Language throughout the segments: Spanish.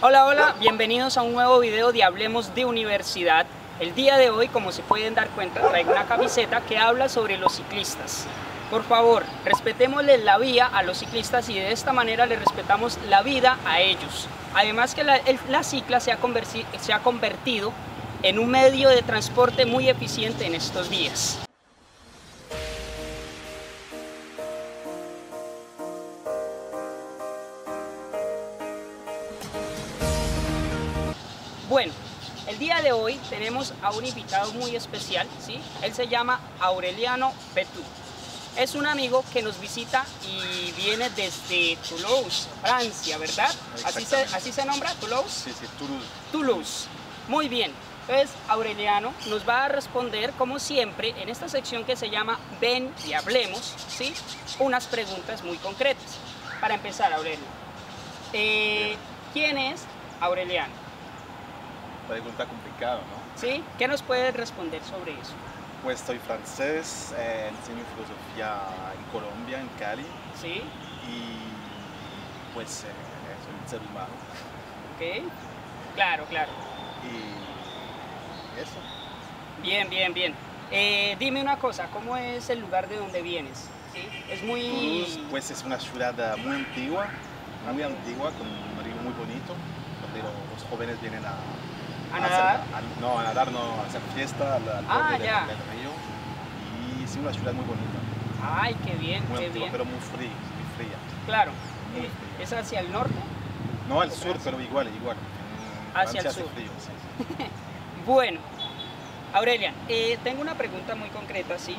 Hola, hola, bienvenidos a un nuevo video de Hablemos de Universidad. El día de hoy, como se pueden dar cuenta, traigo una camiseta que habla sobre los ciclistas. Por favor, respetémosle la vía a los ciclistas y de esta manera les respetamos la vida a ellos. Además que la cicla se ha convertido en un medio de transporte muy eficiente en estos días. Bueno, el día de hoy tenemos a un invitado muy especial, ¿sí? Él se llama Aureliano Petú. Es un amigo que nos visita y viene desde Toulouse, Francia, ¿verdad? ¿Así se nombra? ¿Toulouse? Sí, Toulouse. Toulouse. Muy bien. Entonces, Aureliano nos va a responder, como siempre, en esta sección que se llama Ven y Hablemos, ¿sí? Unas preguntas muy concretas. Para empezar, Aurelio, ¿quién es Aureliano? Pregunta complicada, ¿no? ¿Sí? ¿Qué nos puedes responder sobre eso? Pues soy francés, enseño filosofía en Colombia, en Cali. ¿Sí? Y pues soy un ser humano. Ok. Claro, claro. Y eso. Bien, bien, bien. Dime una cosa, ¿cómo es el lugar de donde vienes? ¿Sí? Es muy... Toulouse, pues es una ciudad muy antigua, con un río muy bonito, donde los jóvenes vienen a nadar. No, a nadar, no, a hacer fiesta al borde del río. Y sí, una ciudad muy bonita. Ay, qué bien, muy qué antigua, bien. pero muy fría. Claro. Muy fría. ¿Es hacia el norte? No, al sur, pero igual. Hacia el hace sur. frío, sí. Bueno, Aurelia, tengo una pregunta muy concreta, ¿sí?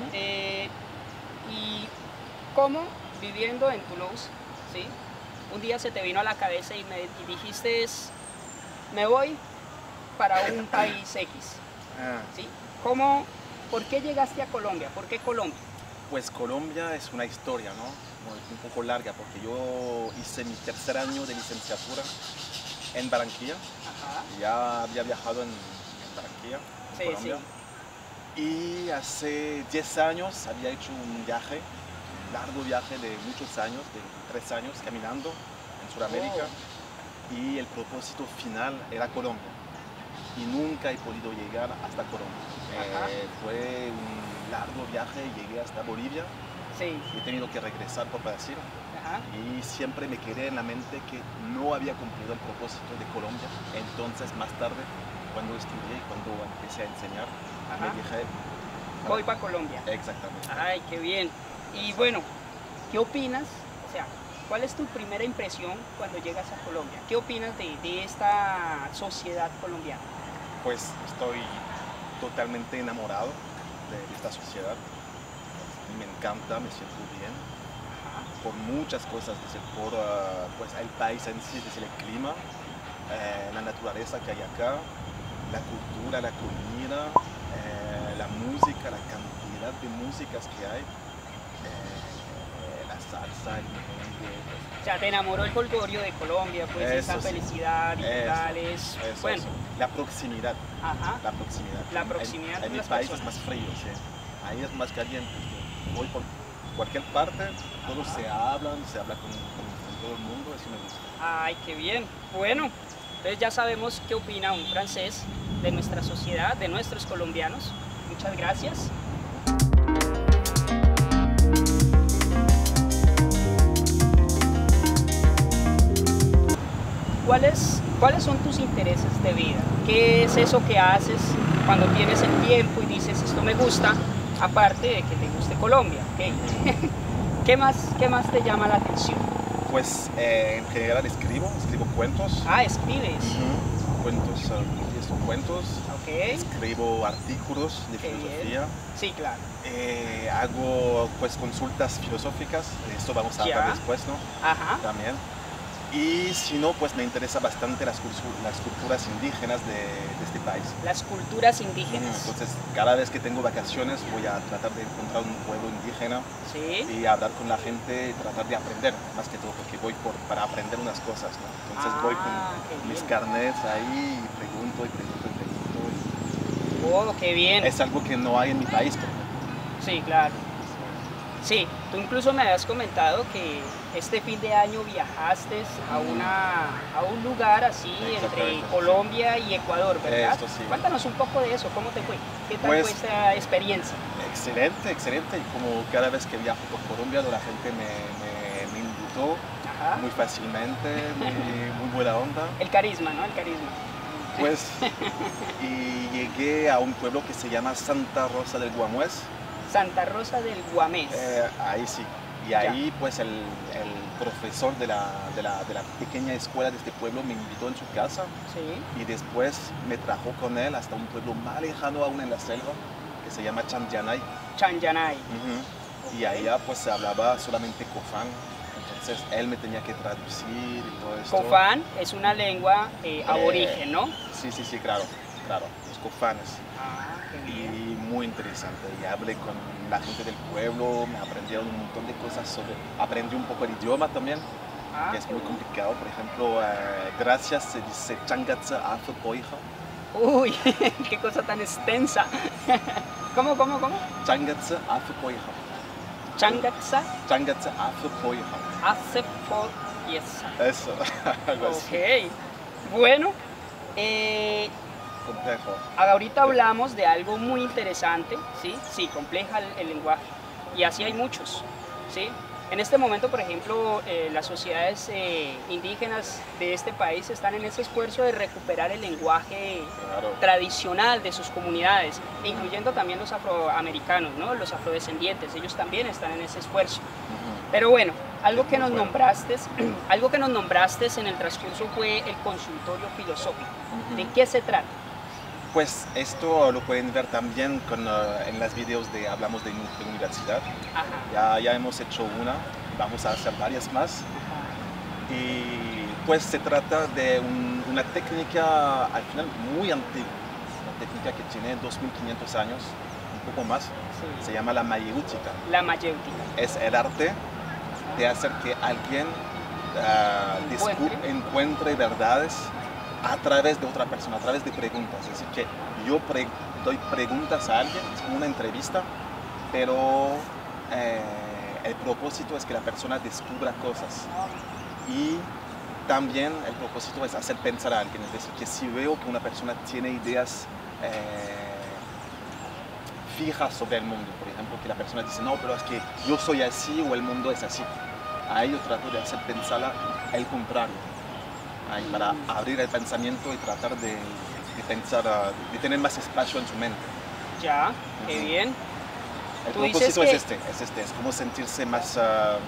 ¿Y cómo viviendo en Toulouse, ¿sí? Un día se te vino a la cabeza y dijiste, me voy para un país X, ¿sí? ¿Por qué llegaste a Colombia? ¿Por qué Colombia? Pues Colombia es una historia, ¿no? Un poco larga, porque yo hice mi tercer año de licenciatura en Barranquilla. Ajá. Ya había viajado en Barranquilla, en Colombia. Sí. Y hace 10 años había hecho un largo viaje de muchos años, de 3 años caminando en Sudamérica. Y el propósito final era Colombia. Y nunca he podido llegar hasta Colombia. Fue un largo viaje, llegué hasta Bolivia. Sí. Y he tenido que regresar por Brasil. Ajá. Y siempre me quedé en la mente que no había cumplido el propósito de Colombia. Entonces, más tarde, cuando estudié, cuando empecé a enseñar, me dije... Voy para Colombia. Exactamente. Ay, qué bien. Y bueno, ¿qué opinas? O sea, ¿cuál es tu primera impresión cuando llegas a Colombia? ¿Qué opinas de esta sociedad colombiana? Pues estoy totalmente enamorado de esta sociedad. Me encanta, me siento bien. Por muchas cosas, por pues, el país en sí, desde el clima, la naturaleza que hay acá, la cultura, la comida, la música, la cantidad de músicas que hay, la salsa, el merengue. O sea, te enamoró el folclorio de Colombia, pues Eso, esa felicidad y tales. Bueno. La proximidad. Ajá. La proximidad. La proximidad en mi país es más frío, sí. Ahí es más caliente. Voy por cualquier parte, todos se habla con todo el mundo, eso me gusta. Ay, qué bien. Bueno, entonces ya sabemos qué opina un francés de nuestra sociedad, de nuestros colombianos. Muchas gracias. ¿Cuáles son tus intereses de vida? ¿Qué es eso que haces cuando tienes el tiempo y dices, esto me gusta, aparte de que te guste Colombia? ¿Okay? ¿Qué más te llama la atención? Pues en general escribo cuentos. Ah, escribes. Cuentos, son cuentos. Okay. Escribo artículos de filosofía. Sí, claro. Hago pues consultas filosóficas, de esto vamos a hablar después, ¿no? Ajá. También. Y si no, pues me interesa bastante las culturas indígenas de este país. Las culturas indígenas. Entonces, cada vez que tengo vacaciones voy a tratar de encontrar un pueblo indígena y hablar con la gente, tratar de aprender, más que todo, porque voy para aprender unas cosas, ¿no? Entonces voy con mis carnets ahí y pregunto. Oh, qué bien. Es algo que no hay en mi país, por ejemplo. Sí, claro. Sí, Tú incluso me habías comentado que este fin de año viajaste a un lugar así entre Colombia y Ecuador, ¿verdad? Esto sí. Cuéntanos un poco de eso, ¿cómo te fue? ¿Qué tal Pues, fue esta experiencia? Excelente, excelente. Y como cada vez que viajo por Colombia, la gente me invitó muy fácilmente, muy buena onda. El carisma, ¿no? El carisma. Pues, y llegué a un pueblo que se llama Santa Rosa del Guamués. Santa Rosa del Guamés. Ahí sí. Y ahí pues el profesor de la pequeña escuela de este pueblo me invitó en su casa. Sí. Y después me trajo con él hasta un pueblo más lejano aún en la selva, que se llama Chanjanay. Chanjanay. Y allá pues se hablaba solamente Cofán. Entonces él me tenía que traducir y todo esto. Cofán es una lengua aborigen, ¿no? Sí, sí, sí, claro, claro, los cofanes. Qué bien. Y muy interesante. Y hablé con la gente del pueblo, me aprendieron un montón de cosas aprendí un poco el idioma también, que es muy complicado. Por ejemplo, gracias se dice changatza afe poija. Uy, qué cosa tan extensa. ¿Cómo? Changatza afe poija. Changatza. Changatza afe poija. Hace poija. Eso, algo así. Ok. Bueno, complejo. ahorita hablamos de algo muy interesante, ¿sí? Sí, compleja el lenguaje. Y así hay muchos, ¿sí? En este momento, por ejemplo, las sociedades indígenas de este país están en ese esfuerzo de recuperar el lenguaje tradicional de sus comunidades, incluyendo también los afroamericanos, ¿no? Los afrodescendientes, ellos también están en ese esfuerzo. Pero bueno, algo que nos nombraste en el transcurso fue el consultorio filosófico. ¿De qué se trata? Pues esto lo pueden ver también en los videos de Hablamos de Universidad. Ya hemos hecho una, vamos a hacer varias más. Y pues se trata de una técnica al final muy antigua, una técnica que tiene 2500 años, un poco más. Sí. Se llama la mayéutica. La mayéutica. Es el arte de hacer que alguien encuentre verdades a través de otra persona, a través de preguntas. Es decir, que yo doy preguntas a alguien, es como una entrevista, pero el propósito es que la persona descubra cosas. Y también el propósito es hacer pensar a alguien. Es decir, que si veo que una persona tiene ideas fijas sobre el mundo, por ejemplo, que la persona dice, no, pero es que yo soy así o el mundo es así. Ahí yo trato de hacer pensarla al contrario. Ahí, para abrir el pensamiento y tratar de pensar, de tener más espacio en su mente. Ya, qué bien. El propósito es este, es como sentirse más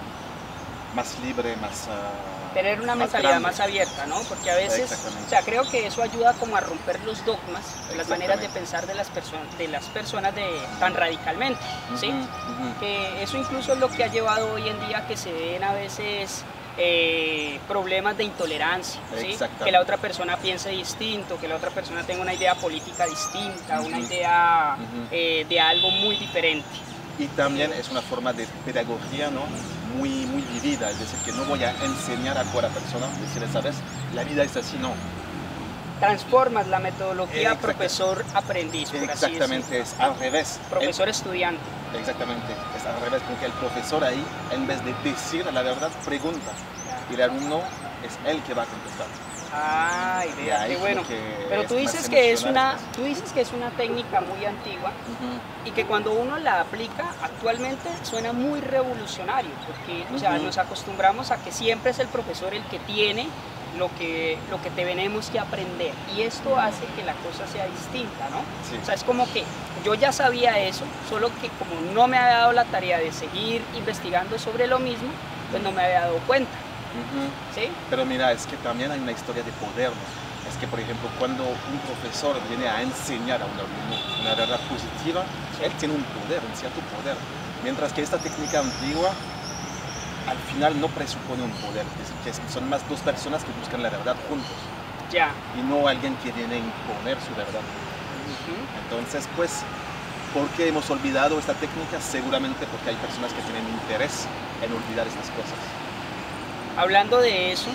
libre, más... tener una mentalidad más abierta, ¿no? Porque a veces, o sea, creo que eso ayuda como a romper los dogmas, las maneras de pensar de las personas tan radicalmente, ¿sí? Que eso incluso es lo que ha llevado hoy en día a que se den a veces problemas de intolerancia, ¿sí? Que la otra persona piense distinto, que la otra persona tenga una idea política distinta, una idea de algo muy diferente. Y también es una forma de pedagogía, ¿no? Muy vivida, es decir, que no voy a enseñar a toda la persona, decirle, ¿sabes? La vida es así, no. Transformas la metodología profesor-aprendiz, por así decirlo. Exactamente, es al revés. Profesor-estudiante. Exactamente, es al revés, porque el profesor ahí, en vez de decir la verdad, pregunta. Y el alumno es él que va a contestar. Ah, idea, qué bueno. Pero tú dices que es una técnica muy antigua y que cuando uno la aplica actualmente suena muy revolucionario, porque o sea, nos acostumbramos a que siempre es el profesor el que tiene lo que tenemos que aprender, y esto hace que la cosa sea distinta, ¿no? Sí. O sea, es como que yo ya sabía eso, solo que como no me había dado la tarea de seguir investigando sobre lo mismo, pues no me había dado cuenta. ¿Sí? Pero mira, es que también hay una historia de poder, ¿no? Es que, por ejemplo, cuando un profesor viene a enseñar a un alumno una verdad positiva, él tiene un poder, un cierto poder. Mientras que esta técnica antigua, al final no presupone un poder, es decir, que son más dos personas que buscan la verdad juntos. Ya. Y no alguien que viene a imponer su verdad. Entonces, pues, ¿por qué hemos olvidado esta técnica? Seguramente porque hay personas que tienen interés en olvidar estas cosas. Hablando de eso,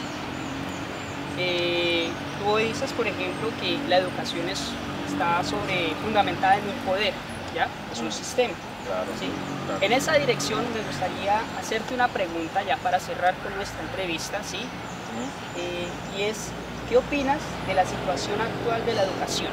tú dices, por ejemplo, que la educación está fundamentada en un poder, ¿ya? Es un sistema. Claro, ¿sí? claro. En esa dirección me gustaría hacerte una pregunta ya para cerrar con nuestra entrevista, ¿sí? Y es, ¿qué opinas de la situación actual de la educación?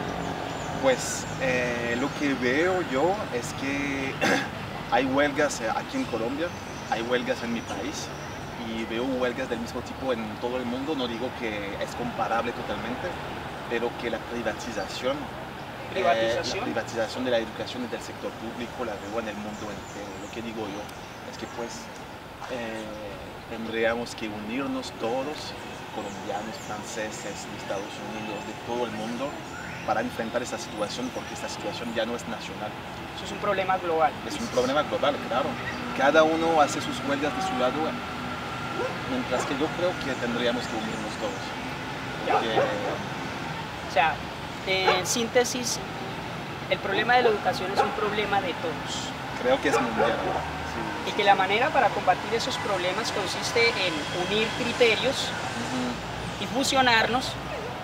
Pues lo que veo yo es que hay huelgas aquí en Colombia, hay huelgas en mi país y veo huelgas del mismo tipo en todo el mundo. No digo que es comparable totalmente, pero que la privatización de la educación y del sector público la veo en el mundo entero. Lo que digo yo es que pues tendríamos que unirnos todos, colombianos, franceses, de Estados Unidos, de todo el mundo, para enfrentar esta situación, porque esta situación ya no es nacional. Eso es un problema global. Es un problema global, claro. Cada uno hace sus huelgas de su lado, mientras que yo creo que tendríamos que unirnos todos. Porque... O sea, en síntesis, el problema de la educación es un problema de todos. Creo que es mundial. Sí. Y que la manera para combatir esos problemas consiste en unir criterios y fusionarnos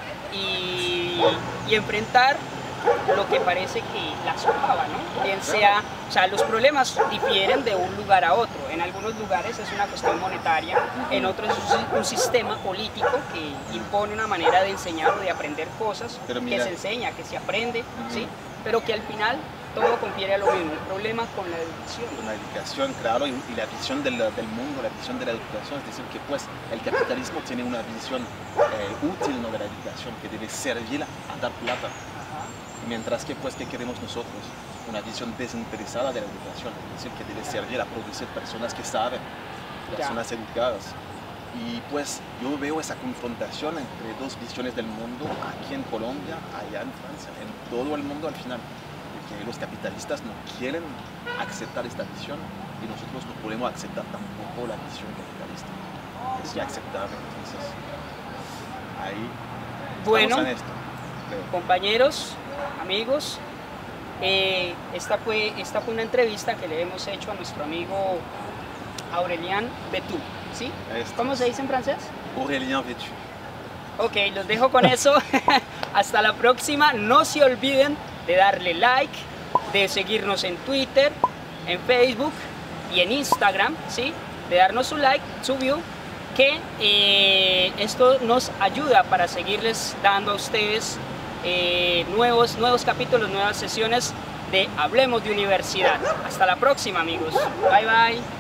y enfrentar lo que parece que la socava, ¿no? Bien sea, o sea, los problemas difieren de un lugar a otro. En algunos lugares es una cuestión monetaria, en otros es un sistema político que impone una manera de enseñar o de aprender cosas, que se enseña, que se aprende, ¿sí? Pero que al final todo confiere a lo mismo, el problema con la educación. Con la educación, claro, y la visión del mundo, la visión de la educación, es decir, que pues el capitalismo tiene una visión útil, ¿no?, de la educación, que debe servir a dar plata. Mientras que pues, ¿qué queremos nosotros? Una visión desinteresada de la educación, es decir, que debe servir a producir personas que saben, personas educadas. Y pues yo veo esa confrontación entre dos visiones del mundo, aquí en Colombia, allá en Francia, en todo el mundo al final. Que los capitalistas no quieren aceptar esta visión y nosotros no podemos aceptar tampoco la visión capitalista. Es inaceptable, entonces ahí bueno, en esto, compañeros, amigos, esta fue una entrevista que le hemos hecho a nuestro amigo Aurélien Vetou, ¿sí? ¿Cómo se dice en francés? Aurélien Vetou. Ok, los dejo con eso. Hasta la próxima. No se olviden de darle like, de seguirnos en Twitter, en Facebook y en Instagram, ¿sí? De darnos su like, su view, que esto nos ayuda para seguirles dando a ustedes nuevos capítulos, nuevas sesiones de Hablemos de Universidad. Hasta la próxima, amigos. Bye, bye.